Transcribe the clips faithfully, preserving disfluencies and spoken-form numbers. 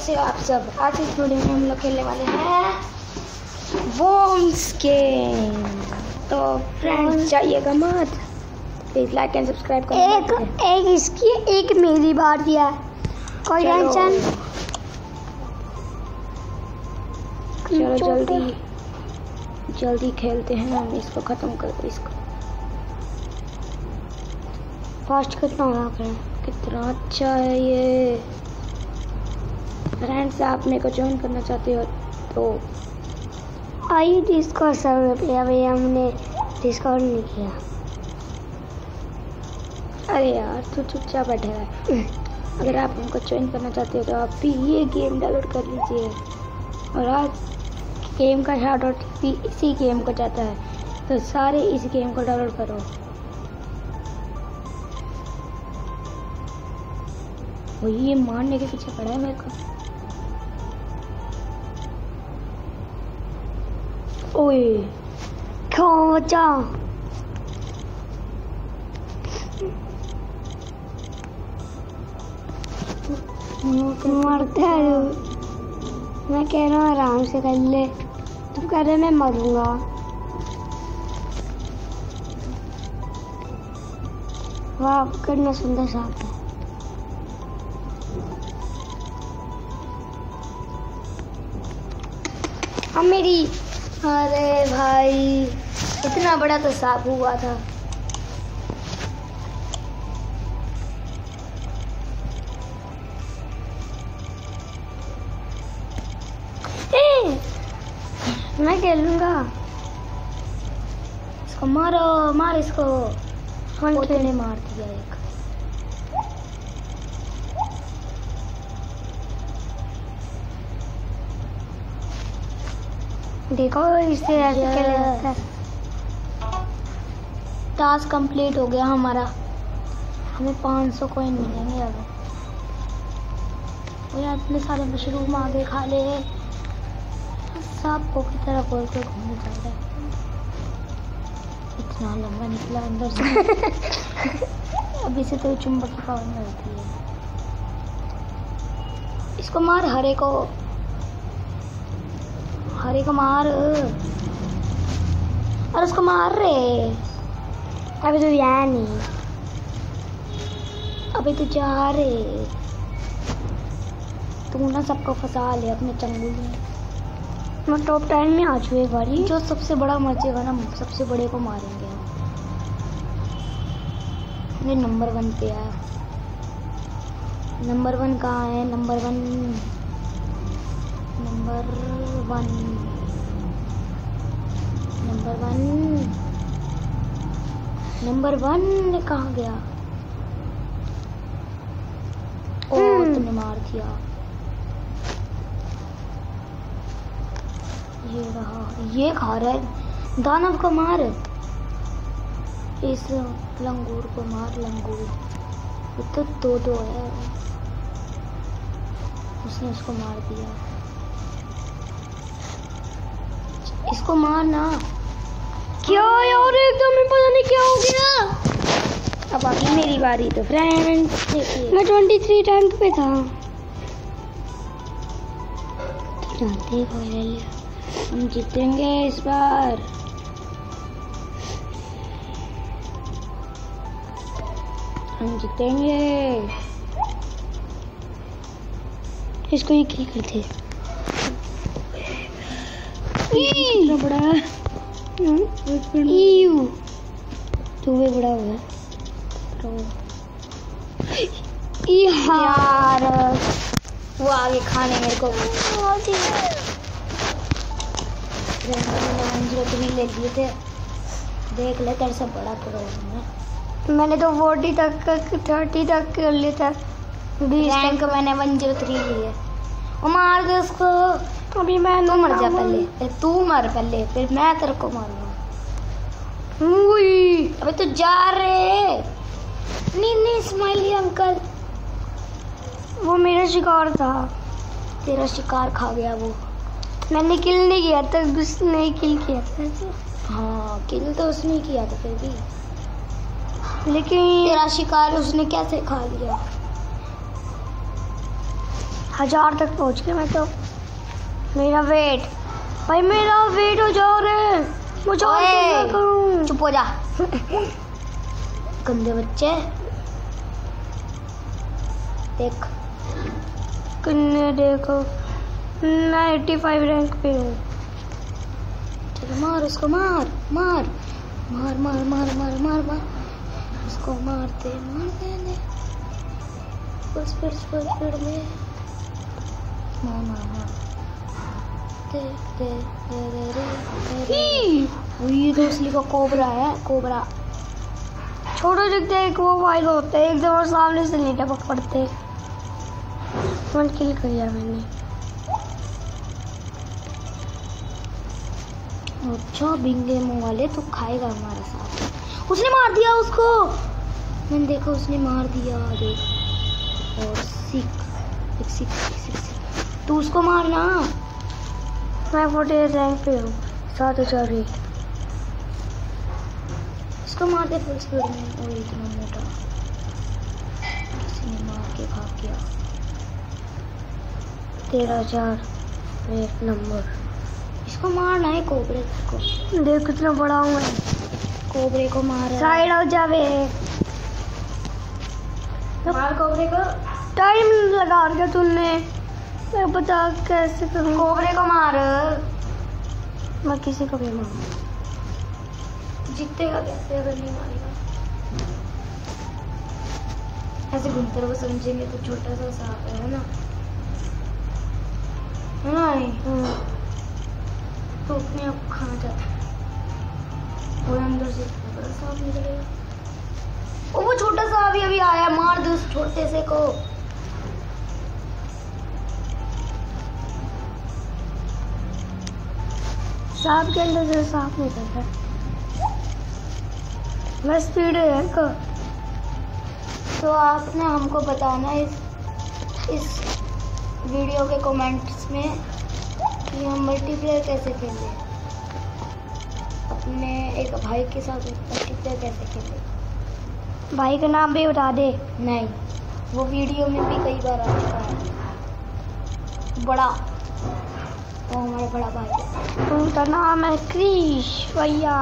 कैसे हो आप सब? आज इस वीडियो में हम लोग खेलने वाले हैं वॉर्म्स गेम। तो फ्रेंड्स जाइएगा मत, प्लीज लाइक एंड सब्सक्राइब करो। एक एक इसकी एक मेरी बारी है, कोई टेंशन। चलो जल्दी जल्दी खेलते हैं, हम इसको खत्म कर दो। इसको फास्ट कितना होगा फ्रेंड? कितना अच्छा है ये। फ्रेंड्स आप मेरे को ज्वाइन करना चाहते हो तो आइए डिस्कॉर्ड सर्वर पे। अभी हमने डिस्कॉर्ड नहीं किया। अरे यार तू चुपचाप बैठे है। अगर आप हमको ज्वाइन करना चाहते हो तो आप भी ये गेम डाउनलोड कर लीजिए। और आज गेम का शाउट आउट भी इसी गेम को जाता है, तो सारे इस गेम को डाउनलोड करो। वो ये मारने के पीछे पड़ा है मेरे को। ओए क्यों बचा? मरते है। मैं कह रहा हूँ आराम से कर ले, तुम कह रहे मैं मरूंगा। वाह कितना सुंदर सांप है। अब मेरी, अरे भाई इतना बड़ा तो सांप हुआ था। ए, मैं खेलूंगा। इसको मारो, मार इसको। पोते ने मार दिया एक। देखो इससे ऐसे खेला जाता है। टास्क कंप्लीट हो गया हमारा। हमें पाँच सौ कॉइन मिलेंगे अब। वो यार इतने सारे मशरूम आगे खा ले। सांप को की तरह गोल गोल घूमने चल रहा है। इतना लंबा निकला अंदर से। अभी से तो चुंबक की पावर में होती है। इसको मार, हरे को हरे को मार। और उसको मार रे। अभी तो यहाँ नहीं, अभी तो जा रे। तू ना सबको फंसा ले अपने चंगुल में। मैं टॉप टेन में आ चुकी एक बारी। जो सबसे बड़ा मचेगा ना, सबसे बड़े को मारेंगे हम। ये नंबर वन पे है। नंबर वन कहाँ है? Number one number one number one number one कहाँ गया? ओ तुमने मार दिया। ये रहा, ये खा रहा है। दानव को मार, इस लंगूर को मार। लंगूर ये तो दो दो है। उसने उसको मार दिया। इसको मारना। क्या यार, एकदम ही पता नहीं क्या हो गया। अब आगे मेरी बारी। तो फ्रेंड्स देखिए, मैं ट्वेंटी थ्री रैंक पे था। जानते हैं हम जीतेंगे इस बार। हम जीतेंगे। इसको ही किल करते। कितना बड़ा है। ईयू तू भी बड़ा हुआ। यार वो आगे खाने मेरे को ले लिए थे। देख ले तेरे से बड़ा प्रो। मैंने तो फोर्टी तक थर्टी तक कर लिया था। रैंक मैंने वन जीरो थ्री लिए। वो मार दे उसको। अभी मैं तू मर जा पहले। तू मर पहले, फिर मैं तेरे को मारूंगा। अबे तू जा रे। नहीं नहीं स्माइली अंकल, वो मेरा शिकार था। तेरा शिकार खा गया वो। मैंने किल नहीं किया था, उसने ही किल किया था। हाँ किल तो उसने किया था, फिर भी लेकिन तेरा शिकार उसने कैसे खा लिया? हजार तक पहुंच गया मैं तो। मेरा वेट भाई, मेरा वेट हो जा रहा है। मुझे क्या करूं? चुप हो जा गंदे बच्चे। देख किन्ने देखो नाइन्टी फाइव रैंक पे हूँ। चलो मार उसको, मार मार मार मार मार मार मार मार उसको, मारते मारते दे फुल स्पीड फुल स्पीड में मार मार मार दे दे दे दे दे दे। ये तो असली का कोबरा है, कोबरा। छोटे दिखते एक वो वाइल होते हैं, एकदम सामने से नहीं टपक पड़ते। वन किल किया मैंने। अच्छा बिंगे मुंह वाले, तू खाएगा हमारा साथ। उसने मार दिया उसको, मैंने देखा उसने मार दिया। देख और सीख सीख सीख सीख सीख तू उसको मारना। मैं फोर्टी रैंक पे हूँ, सात हजार रेट। इसको मार दे फुल स्पीड में। ओ इतना मोटा, किसी ने मार के भाग गया। तेरह हजार रेट नंबर। इसको मारना है कोबरे को। देख कितना बड़ा हूँ मैं। कोबरे को मार। साइड हो जावे। मार कोबरे को। टाइम लगा दिया तूने, मैं बता कैसे करूँ। कोबरे को मार। मैं किसी को भी मारूँ। जीतेगा कैसे अगर नहीं मारेगा? ऐसे घूमते रहो, समझेंगे तो छोटा सा सांप है ना, है ना? हम्म। तो अपने आप खाना चाहता है और अंदर से बड़ा सांप निकलेगा। ओ वो छोटा सा अभी अभी आया, मार दो उस छोटे से को। सांप के अंदर से सांप निकलता है। मैं स्पीड है को। तो आपने हमको बताना इस इस वीडियो के कमेंट्स में कि हम मल्टीप्लेयर कैसे खेलें, अपने एक भाई के साथ मल्टीप्लेयर कैसे खेलें। भाई का नाम भी बता दे। नहीं, वो वीडियो में भी कई बार आ चुका है। बड़ा, वो हमारा बड़ा भाई है। उनका नाम है क्रिश भैया।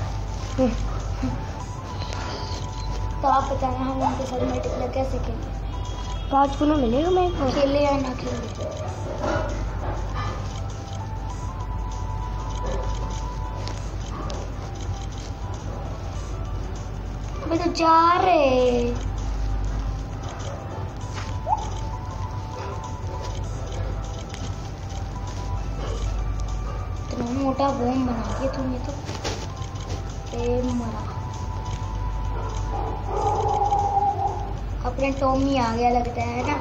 तो आप बताना हम उनके साथ मल्टीप्लेयर कैसे खेलें। पाँच गुना मिलेगा मेरे को। खेले या ना खेले। मैं तो जा रहे। इतना मोटा बम बना दिया तुमने तो। ए मरा। अपने टॉमी आ गया लगता है ना।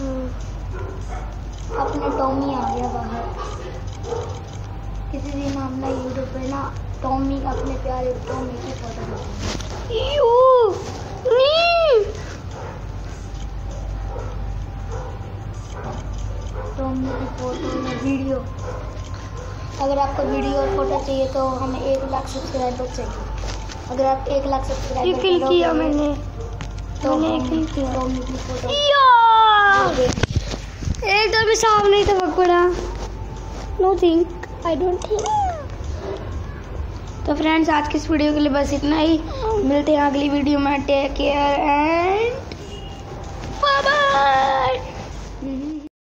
अपने टॉमी आ गया बाहर। किसी दिन हम ना यूट्यूब पे ना टॉमी, अपने प्यारे टॉमी की फोटो डालेंगे। यू नी टॉमी की फोटो में वीडियो। अगर आपको वीडियो और फोटो चाहिए तो हमें एक लाख सब्सक्राइबर चाहिए। अगर आप एक लाख सब्सक्राइबर किल किया मैंने। तो मैंने किल किया। टॉमी की फोटो एकदम ही सामने ही टपक पड़ा। No think, I don't think. तो फ्रेंड्स आज की इस वीडियो के लिए बस इतना ही। मिलते हैं अगली वीडियो में। Take care and